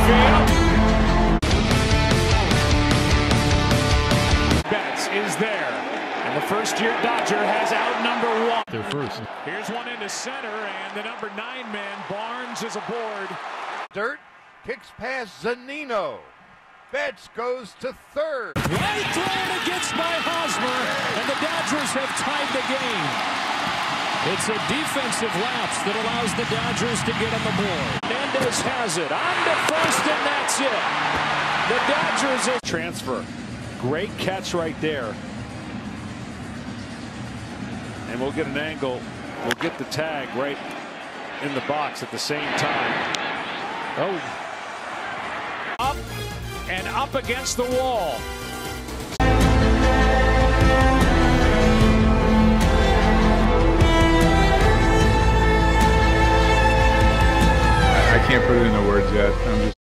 field. Betts is there. And the first-year Dodger has out number 1. They're first. Here's one into center, and the number 9 man, Barnes, is aboard. Dirt kicks past Zunino. Betts goes to third. Right thrown against by Hosmer, and the Dodgers have tied the game. It's a defensive lapse that allows the Dodgers to get on the board. Mendez has it on to first, and that's it. The Dodgers are transfer. Great catch right there. And we'll get an angle. We'll get the tag right in the box at the same time. Oh. Up and up against the wall. I can't put it into words yet. I'm just